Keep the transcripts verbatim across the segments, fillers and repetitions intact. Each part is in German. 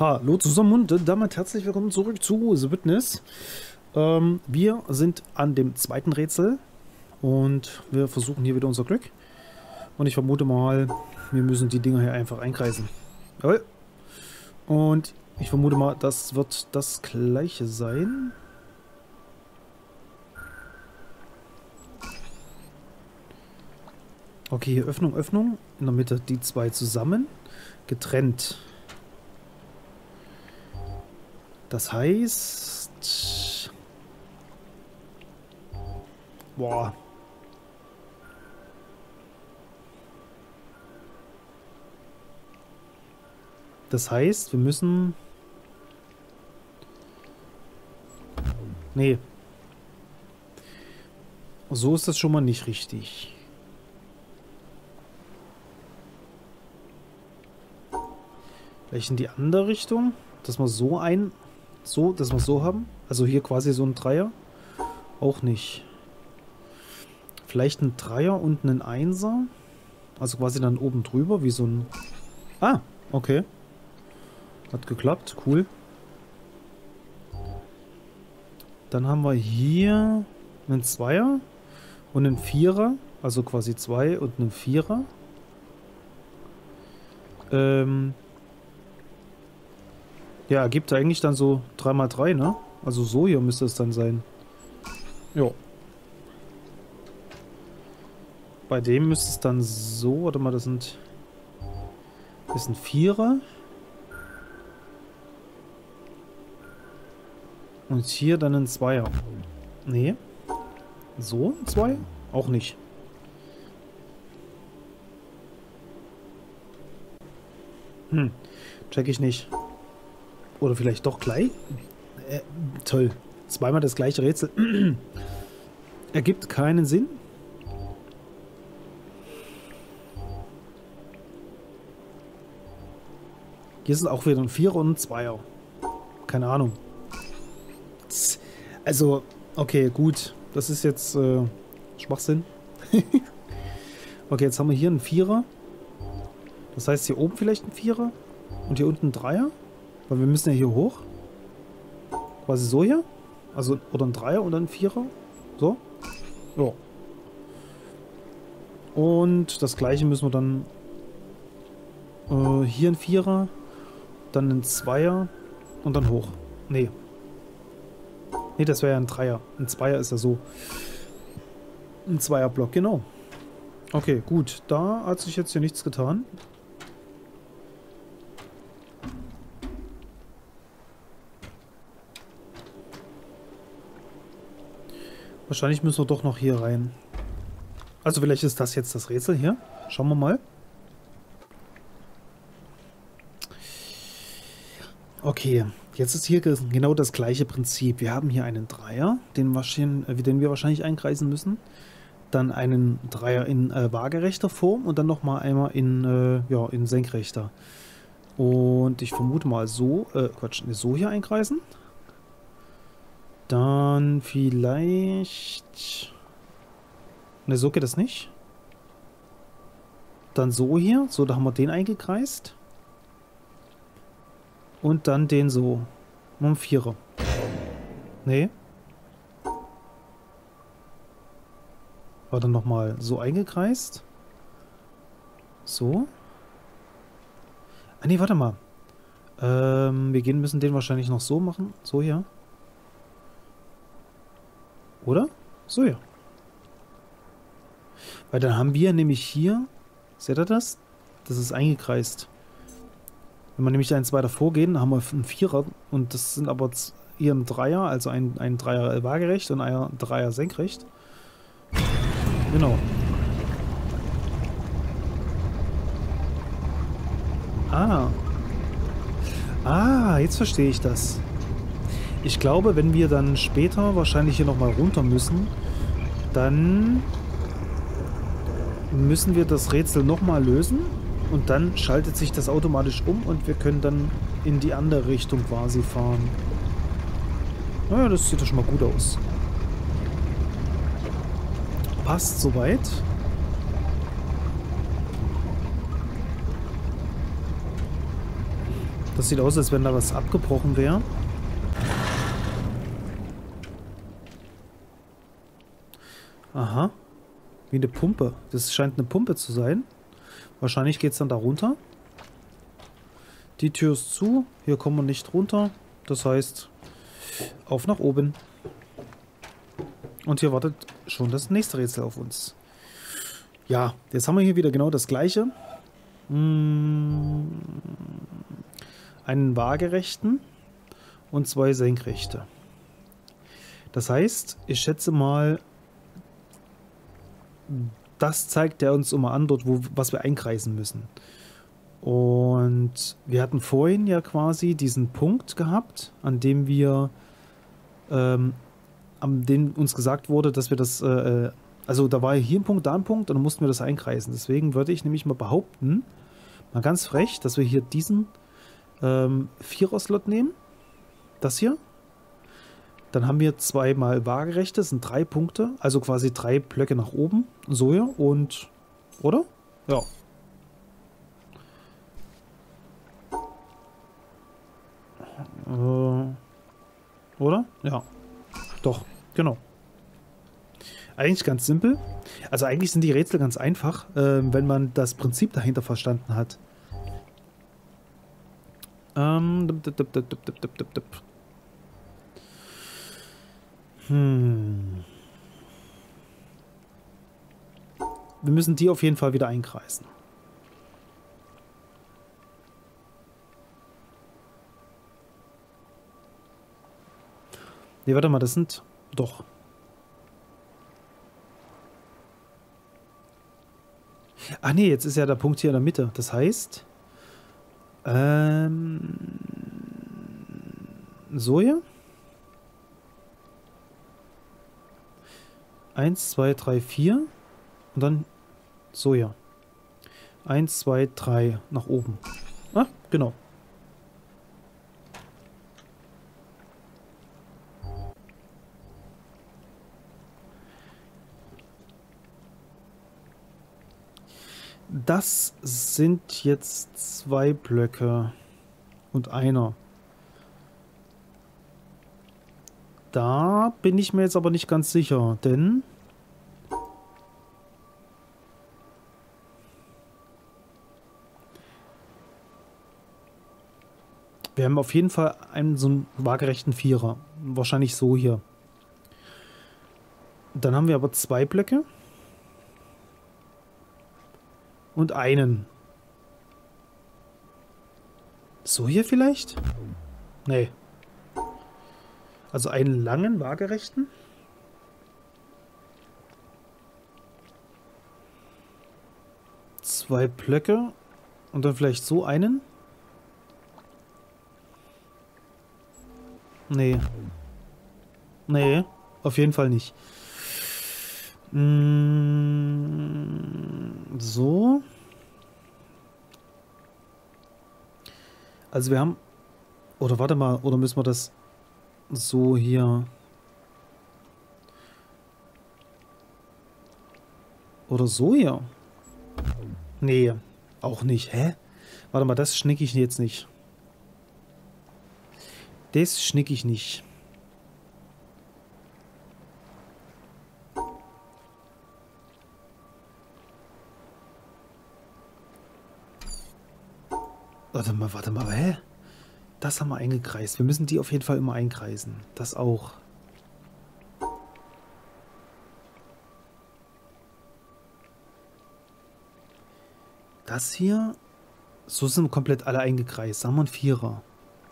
Hallo zusammen und damit herzlich willkommen zurück zu The Witness. Ähm, wir sind an dem zweiten Rätsel und wir versuchen hier wieder unser Glück. Und ich vermute mal, wir müssen die Dinger hier einfach einkreisen. Jawohl. Und ich vermute mal, das wird das gleiche sein. Okay, hier Öffnung, Öffnung. In der Mitte die zwei zusammen. Getrennt. Das heißt... Boah. Das heißt, wir müssen... Nee. So ist das schon mal nicht richtig. Vielleicht in die andere Richtung, dass wir so ein... So, dass wir so haben. Also hier quasi so ein Dreier. Auch nicht. Vielleicht ein Dreier und ein Einser. Also quasi dann oben drüber, wie so ein... Ah, okay. Hat geklappt, cool. Dann haben wir hier einen Zweier und einen Vierer. Also quasi zwei und einen Vierer. Ähm... Ja, ergibt eigentlich dann so drei mal drei, ne? Also so hier müsste es dann sein. Jo. Bei dem müsste es dann so, warte mal, das sind... Das sind Vierer. Und hier dann ein Zweier. Nee. So ein Zweier? Auch nicht. Hm. Check ich nicht. Oder vielleicht doch gleich? Äh, toll. Zweimal das gleiche Rätsel. Ergibt keinen Sinn. Hier sind auch wieder ein Vierer und ein Zweier. Keine Ahnung. Also, okay, gut. Das ist jetzt äh, Schwachsinn. Okay, jetzt haben wir hier einen Vierer. Das heißt, hier oben vielleicht ein Vierer. Und hier unten ein Dreier. Weil wir müssen ja hier hoch. Quasi so hier. Also, oder ein Dreier und dann ein Vierer. So. Ja. Und das gleiche müssen wir dann äh, hier ein Vierer. Dann ein Zweier. Und dann hoch. Nee. Nee, das wäre ja ein Dreier. Ein Zweier ist ja so. Ein Zweierblock, genau. Okay, gut. Da hat sich jetzt hier nichts getan. Wahrscheinlich müssen wir doch noch hier rein. Also vielleicht ist das jetzt das Rätsel hier. Schauen wir mal. Okay, jetzt ist hier genau das gleiche Prinzip. Wir haben hier einen Dreier, den, den wir wahrscheinlich einkreisen müssen. Dann einen Dreier in äh, waagerechter Form und dann nochmal einmal in, äh, ja, in senkrechter. Und ich vermute mal so, äh, Quatsch, so hier einkreisen. Dann vielleicht... Ne, so geht das nicht. Dann so hier. So, da haben wir den eingekreist. Und dann den so. Um einen Vierer. Nee. War dann nochmal so eingekreist. So. Ah, ne, warte mal. Ähm, wir gehen müssen den wahrscheinlich noch so machen. So hier. Oder? So, ja. Weil dann haben wir nämlich hier... Seht ihr das? Das ist eingekreist. Wenn wir nämlich eins weiter vorgehen, haben wir einen Vierer. Und das sind aber hier ein Dreier. Also ein, ein Dreier waagerecht und ein Dreier senkrecht. Genau. Ah. Ah, jetzt verstehe ich das. Ich glaube, wenn wir dann später wahrscheinlich hier nochmal runter müssen, dann müssen wir das Rätsel nochmal lösen und dann schaltet sich das automatisch um und wir können dann in die andere Richtung quasi fahren. Naja, das sieht doch schon mal gut aus. Passt soweit. Das sieht aus, als wenn da was abgebrochen wäre. Aha. Wie eine Pumpe. Das scheint eine Pumpe zu sein. Wahrscheinlich geht es dann da runter. Die Tür ist zu. Hier kommen wir nicht runter. Das heißt, auf nach oben. Und hier wartet schon das nächste Rätsel auf uns. Ja, jetzt haben wir hier wieder genau das gleiche. Hm, einen waagerechten und zwei senkrechte. Das heißt, ich schätze mal, das zeigt er uns immer an, dort, wo, was wir einkreisen müssen. Und wir hatten vorhin ja quasi diesen Punkt gehabt, an dem wir, ähm, an dem uns gesagt wurde, dass wir das, äh, also da war hier ein Punkt, da ein Punkt und dann mussten wir das einkreisen. Deswegen würde ich nämlich mal behaupten, mal ganz frech, dass wir hier diesen ähm, Vierer-Slot nehmen. Das hier. Dann haben wir zweimal waagerechte, das sind drei Punkte, also quasi drei Blöcke nach oben. So hier und, oder? Ja. Äh, oder? Ja. Doch, genau. Eigentlich ganz simpel. Also eigentlich sind die Rätsel ganz einfach, äh, wenn man das Prinzip dahinter verstanden hat. Ähm, dip, dip, dip, dip, dip, dip, dip. Hm. Wir müssen die auf jeden Fall wieder einkreisen. Ne, warte mal, das sind... Doch. Ach nee, jetzt ist ja der Punkt hier in der Mitte. Das heißt... Ähm... So hier? Eins, zwei, drei, vier. Und dann so hier. Eins, zwei, drei nach oben. Ah, genau. Das sind jetzt zwei Blöcke und einer. Da bin ich mir jetzt aber nicht ganz sicher, denn wir haben auf jeden Fall einen so einen waagerechten Vierer. Wahrscheinlich so hier. Dann haben wir aber zwei Blöcke. Und einen. So hier vielleicht? Nee. Also einen langen, waagerechten. Zwei Blöcke. Und dann vielleicht so einen. Nee. Nee, auf jeden Fall nicht. Mm, so. Also wir haben... Oder warte mal, oder müssen wir das so hier... Oder so hier? Nee, auch nicht. Hä? Warte mal, das schnicke ich jetzt nicht. Das schnicke ich nicht. Warte mal, warte mal, hä? Das haben wir eingekreist. Wir müssen die auf jeden Fall immer einkreisen. Das auch. Das hier... So sind komplett alle eingekreist. Da haben wir einen Vierer.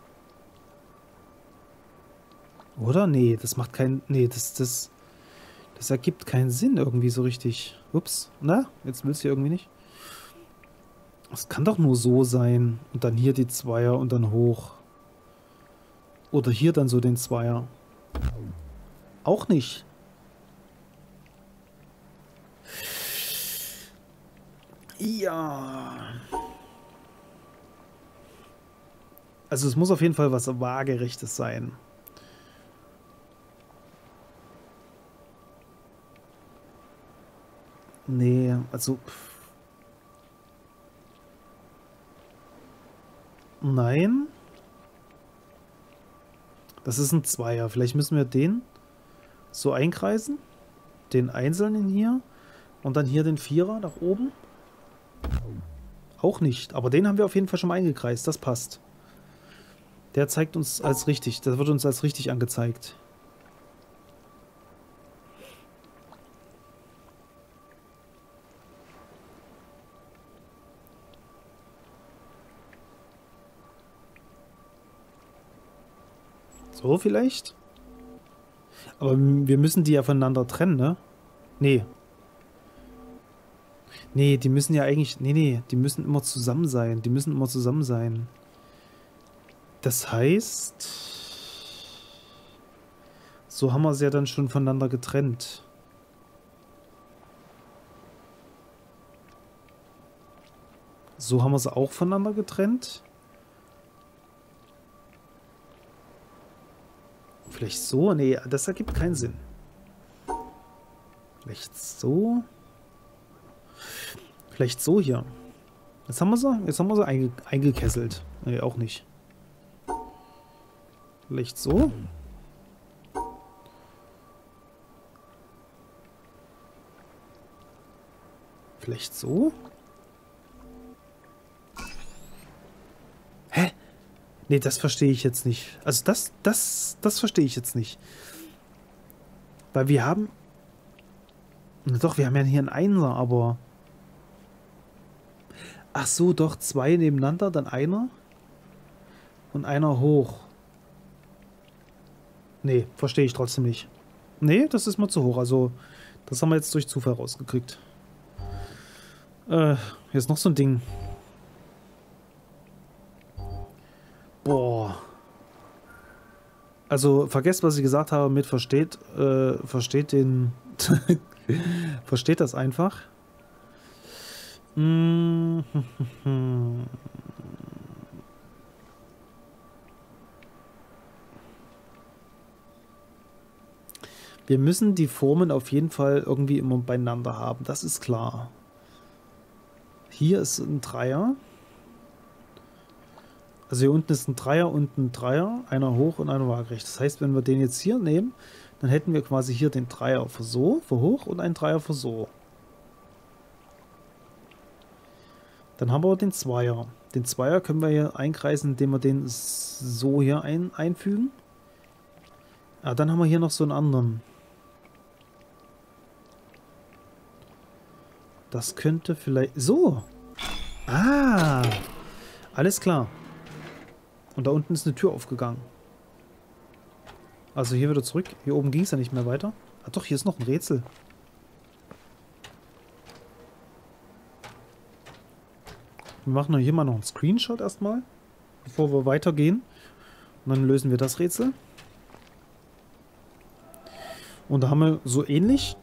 Oder? Nee, das macht keinen... Nee, das, das... Das ergibt keinen Sinn irgendwie so richtig. Ups. Na, jetzt will es hier irgendwie nicht. Das kann doch nur so sein. Und dann hier die Zweier und dann hoch. Oder hier dann so den Zweier. Auch nicht. Ja. Also es muss auf jeden Fall was Waagerechtes sein. Nee, also... Nein. Das ist ein Zweier. Vielleicht müssen wir den so einkreisen. Den einzelnen hier. Und dann hier den Vierer nach oben. Auch nicht. Aber den haben wir auf jeden Fall schon mal eingekreist. Das passt. Der zeigt uns als richtig. Das wird uns als richtig angezeigt. So vielleicht? Aber wir müssen die ja voneinander trennen, ne? Nee. Nee, die müssen ja eigentlich... Nee, nee, die müssen immer zusammen sein. Die müssen immer zusammen sein. Das heißt... So haben wir sie ja dann schon voneinander getrennt. So haben wir sie auch voneinander getrennt. Vielleicht so? Nee, das ergibt keinen Sinn. Vielleicht so? Vielleicht so hier. Jetzt haben wir sie, jetzt haben wir sie einge eingekesselt. Nee, auch nicht. Vielleicht so? Vielleicht so? Hä? Nee, das verstehe ich jetzt nicht. Also das, das, das verstehe ich jetzt nicht. Weil wir haben... Na doch, wir haben ja hier einen Einser, aber... Ach so, doch, zwei nebeneinander, dann einer. Und einer hoch. Nee, verstehe ich trotzdem nicht. Nee, das ist mal zu hoch. Also, das haben wir jetzt durch Zufall rausgekriegt. Äh, hier ist noch so ein Ding. Boah. Also, vergesst, was ich gesagt habe mit versteht, äh, versteht den... versteht das einfach. Mm. Wir müssen die Formen auf jeden Fall irgendwie immer beieinander haben, das ist klar. Hier ist ein Dreier. Also hier unten ist ein Dreier und ein Dreier, einer hoch und einer waagerecht. Das heißt, wenn wir den jetzt hier nehmen, dann hätten wir quasi hier den Dreier für so, für hoch und einen Dreier für so. Dann haben wir den Zweier. Den Zweier können wir hier einkreisen, indem wir den so hier ein, einfügen. Ja, dann haben wir hier noch so einen anderen. Das könnte vielleicht... So! Ah! Alles klar. Und da unten ist eine Tür aufgegangen. Also hier wieder zurück. Hier oben ging es ja nicht mehr weiter. Ah doch, hier ist noch ein Rätsel. Wir machen hier mal noch einen Screenshot erstmal, bevor wir weitergehen. Und dann lösen wir das Rätsel. Und da haben wir so ähnlich.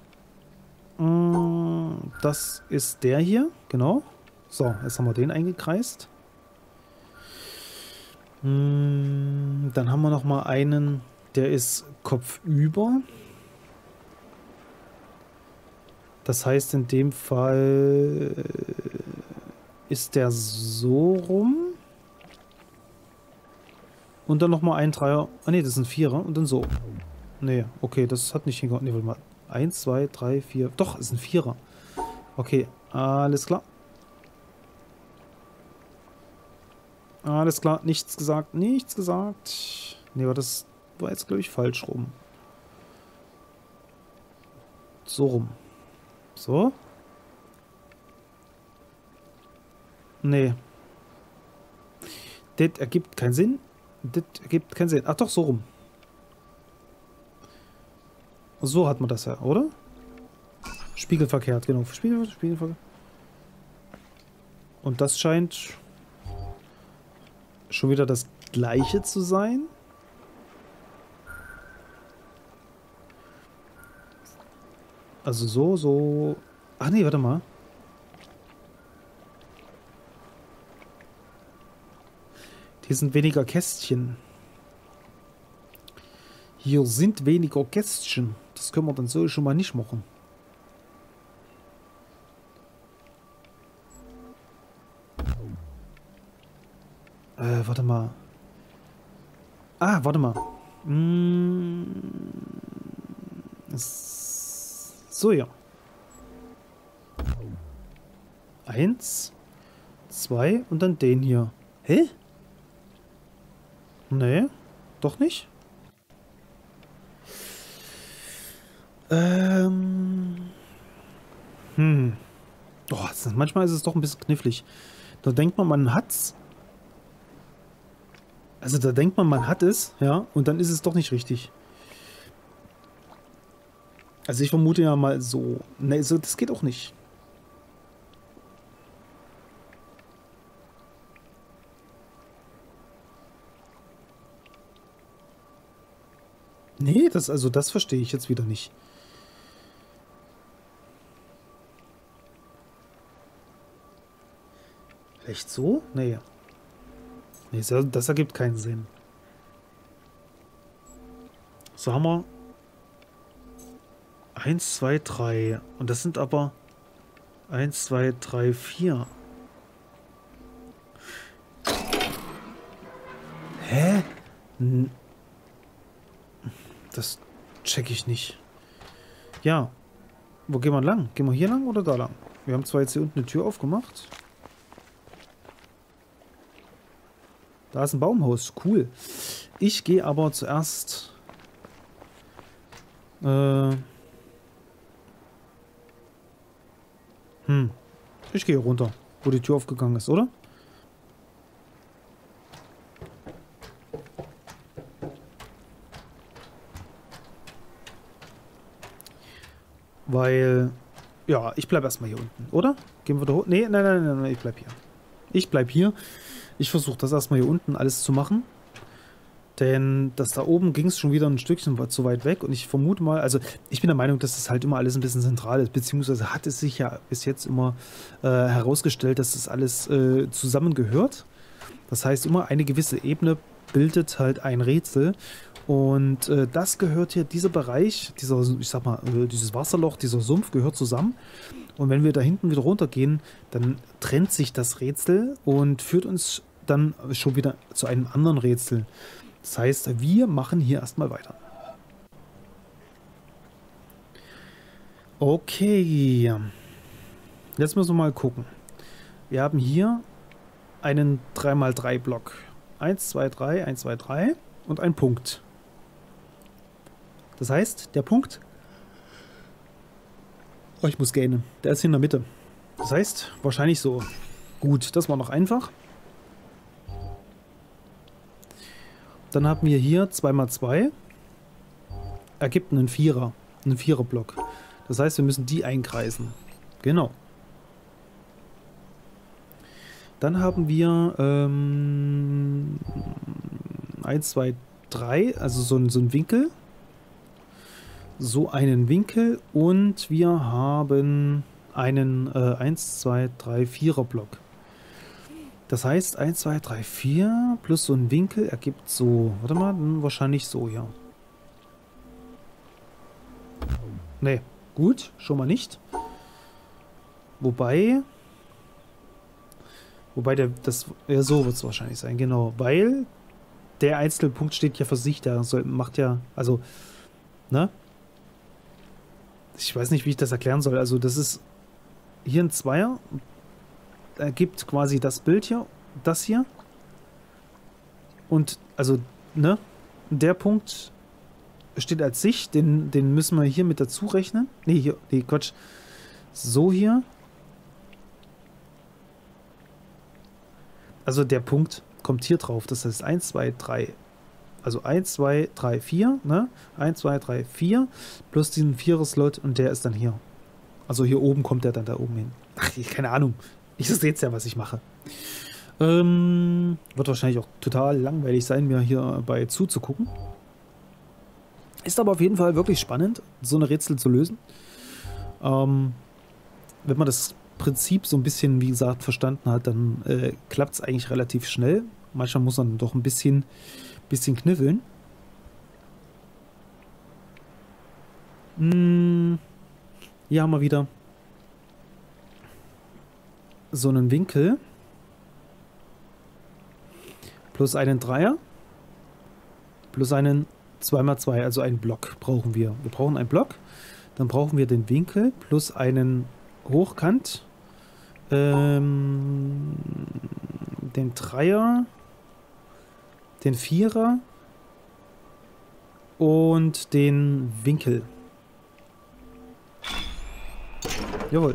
Das ist der hier, genau. So, jetzt haben wir den eingekreist. Dann haben wir noch mal einen, der ist kopfüber. Das heißt, in dem Fall ist der so rum. Und dann nochmal ein Dreier. Ah ne, das ist ein Vierer. Und dann so. Ne, okay, das hat nicht hingehauen. Ne, warte mal. Eins, zwei, drei, vier. Doch, ist ein Vierer. Okay, alles klar. Alles klar, nichts gesagt, nichts gesagt. Ne, aber das war jetzt, glaube ich, falsch rum. So rum. So. Nee. Das ergibt keinen Sinn. Das ergibt keinen Sinn. Ach doch, so rum. So hat man das ja, oder? Spiegelverkehrt, genau. Spiegel, Spiegelverkehrt. Und das scheint schon wieder das gleiche zu sein. Also so, so... Ach nee, warte mal. Hier sind weniger Kästchen. Hier sind weniger Kästchen. Das können wir dann so schon mal nicht machen. Äh, warte mal. Ah, warte mal. Hm, so, ja. Eins, zwei und dann den hier. Hä? Nee, doch nicht? Ähm. Hm. Oh, das, manchmal ist es doch ein bisschen knifflig. Da denkt man, man hat's. Also da denkt man, man hat es, ja, und dann ist es doch nicht richtig. Also ich vermute ja mal so. Ne, so, das geht auch nicht. Nee, das, also das verstehe ich jetzt wieder nicht. Echt so? Nee. Nee, das ergibt keinen Sinn. So haben wir eins, zwei, drei. Und das sind aber eins, zwei, drei, vier. Hä? Das check ich nicht. Ja. Wo gehen wir lang? Gehen wir hier lang oder da lang? Wir haben zwar jetzt hier unten eine Tür aufgemacht. Da ist ein Baumhaus. Cool. Ich gehe aber zuerst... Äh... Hm. Ich gehe runter, wo die Tür aufgegangen ist, oder? Weil... Ja, ich bleib erstmal hier unten, oder? Gehen wir da hoch? Nee, nein, nein, nein, nein, ich bleib hier. Ich bleib hier. Ich versuche das erstmal hier unten alles zu machen. Denn das da oben ging es schon wieder ein Stückchen zu weit weg. Und ich vermute mal, also ich bin der Meinung, dass das halt immer alles ein bisschen zentral ist. Beziehungsweise hat es sich ja bis jetzt immer äh, herausgestellt, dass das alles äh, zusammengehört. Das heißt, immer eine gewisse Ebene bildet halt ein Rätsel. Und äh, das gehört hier, dieser Bereich, dieser, ich sag mal, äh, dieses Wasserloch, dieser Sumpf gehört zusammen. Und wenn wir da hinten wieder runtergehen, dann trennt sich das Rätsel und führt uns dann schon wieder zu einem anderen Rätsel. Das heißt, wir machen hier erstmal weiter. Okay. Jetzt müssen wir mal gucken. Wir haben hier einen drei mal drei Block. eins, zwei, drei, eins, zwei, drei und ein Punkt. Das heißt, der Punkt... Oh, ich muss gähnen. Der ist hier in der Mitte. Das heißt, wahrscheinlich so. Gut, das war noch einfach. Dann haben wir hier zwei mal zwei. Ergibt einen Vierer. Einen Viererblock. Das heißt, wir müssen die einkreisen. Genau. Dann haben wir ähm, eins, zwei, drei. Also so ein, so ein Winkel. So einen Winkel. Und wir haben einen äh, eins, zwei, drei, Vierer Block. Das heißt, eins, zwei, drei, vier plus so ein Winkel ergibt so, warte mal, wahrscheinlich so hier. Ne, gut, schon mal nicht. Wobei, wobei der, das, ja so wird es wahrscheinlich sein, genau, weil der einzelne Punkt steht ja für sich, der soll, macht ja, also, ne? Ich weiß nicht, wie ich das erklären soll, also das ist hier ein Zweier, ergibt quasi das Bild hier, das hier. Und, also, ne? Der Punkt steht als sich, den, den müssen wir hier mit dazu rechnen. Ne, hier, nee, Quatsch. So hier. Also der Punkt kommt hier drauf. Das heißt eins, zwei, drei. Also eins, zwei, drei, vier, ne? eins, zwei, drei, vier plus diesen Vierer-Slot und der ist dann hier. Also hier oben kommt der dann da oben hin. Ach, keine Ahnung. Ich sehe jetzt ja, was ich mache. Ähm, wird wahrscheinlich auch total langweilig sein, mir hierbei zuzugucken. Ist aber auf jeden Fall wirklich spannend, so eine Rätsel zu lösen. Ähm, wenn man das Prinzip so ein bisschen, wie gesagt, verstanden hat, dann äh, klappt es eigentlich relativ schnell. Manchmal muss man doch ein bisschen, bisschen kniffeln. Hm, hier haben wir wieder so einen Winkel. plus einen Dreier plus einen zwei mal zwei, also einen Block brauchen wir. Wir brauchen einen Block, dann brauchen wir den Winkel plus einen Hochkant, ähm, den Dreier, den Vierer und den Winkel. Jawohl.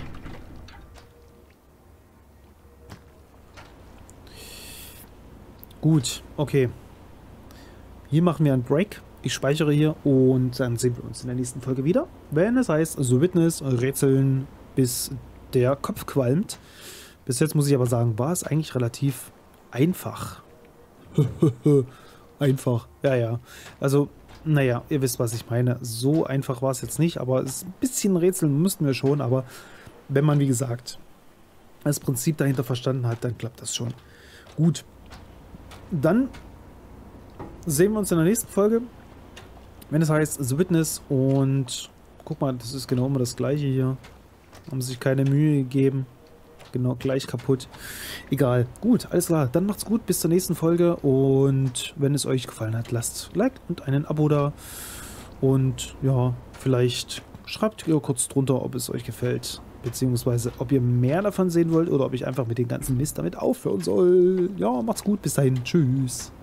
Gut, okay. Hier machen wir einen Break. Ich speichere hier und dann sehen wir uns in der nächsten Folge wieder. Wenn es heißt, so Witness, Rätseln, bis der Kopf qualmt. Bis jetzt muss ich aber sagen, war es eigentlich relativ einfach. Einfach, ja, ja. Also, naja, ihr wisst, was ich meine. So einfach war es jetzt nicht, aber es ist ein bisschen Rätseln müssten wir schon, aber wenn man, wie gesagt, das Prinzip dahinter verstanden hat, dann klappt das schon. Gut. Dann sehen wir uns in der nächsten Folge, wenn es heißt The Witness, und guck mal, das ist genau immer das gleiche hier. Haben sich keine Mühe gegeben. Genau, gleich kaputt. Egal. Gut, alles klar. Dann macht's gut, bis zur nächsten Folge, und wenn es euch gefallen hat, lasst Like und einen Abo da, und ja, vielleicht schreibt ihr kurz drunter, ob es euch gefällt, beziehungsweise ob ihr mehr davon sehen wollt oder ob ich einfach mit dem ganzen Mist damit aufhören soll. Ja, macht's gut, bis dahin. Tschüss.